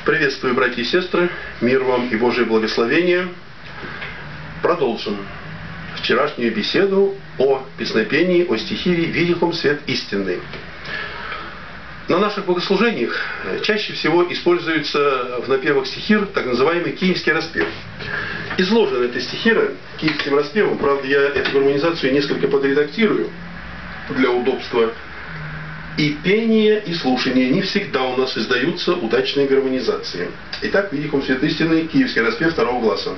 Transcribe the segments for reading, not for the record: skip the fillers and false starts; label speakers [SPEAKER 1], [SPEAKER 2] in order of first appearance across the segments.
[SPEAKER 1] Приветствую, братья и сестры, мир вам и Божие благословение. Продолжим вчерашнюю беседу о песнопении, о стихире «Видихом свет истинный». На наших богослужениях чаще всего используется в напевах стихир так называемый киевский распев. Изложена эта стихира киевским распевом, правда, я эту гармонизацию несколько подредактирую для удобства. И пение, и слушание не всегда у нас издаются удачной гармонизации. Итак, «Видихом свет истинный», киевский распев второго гласа.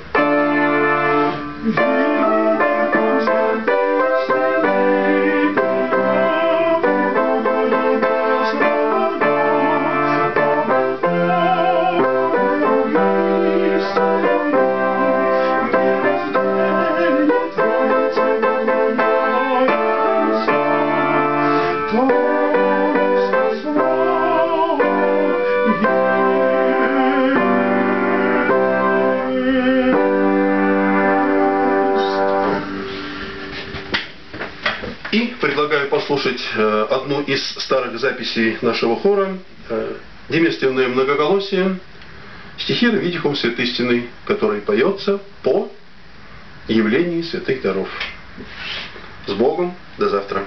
[SPEAKER 1] И предлагаю послушать одну из старых записей нашего хора, деместивное многоголосие, стихира «Видихом свет истинный», который поется по явлению святых даров. С Богом, до завтра.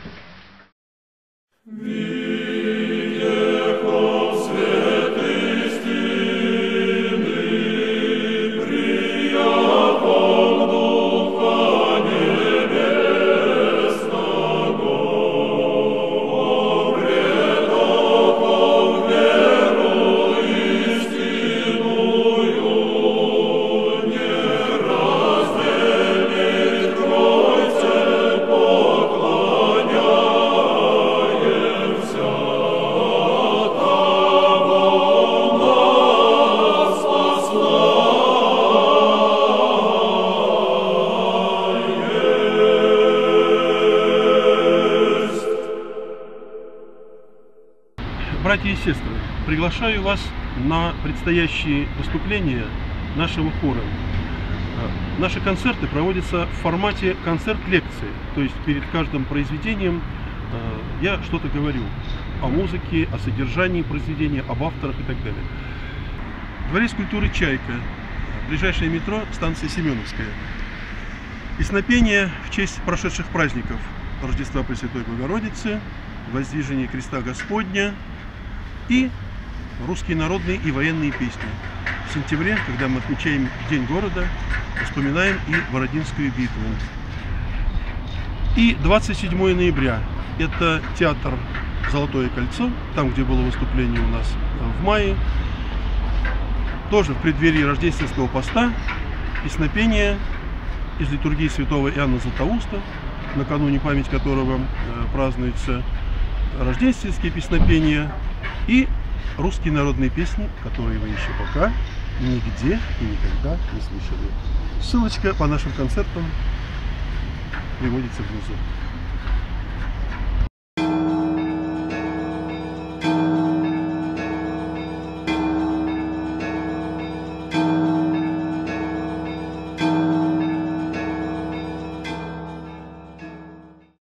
[SPEAKER 2] Братья и сестры, приглашаю вас на предстоящие выступления нашего хора. Наши концерты проводятся в формате концерт-лекции, то есть перед каждым произведением я что-то говорю о музыке, о содержании произведения, об авторах и так далее. Дворец культуры «Чайка», ближайшее метро, станция Семеновская. Песнопение в честь прошедших праздников Рождества Пресвятой Богородицы, Воздвижения Креста Господня и русские народные и военные песни. В сентябре, когда мы отмечаем День города, вспоминаем и Бородинскую битву. И 27 ноября – это театр «Золотое кольцо», там, где было выступление у нас в мае. Тоже в преддверии рождественского поста песнопение из литургии святого Иоанна Златоуста, накануне память которого празднуется, рождественские песнопения и русские народные песни, которые вы еще пока нигде и никогда не слышали. Ссылочка по нашим концертам приводится внизу.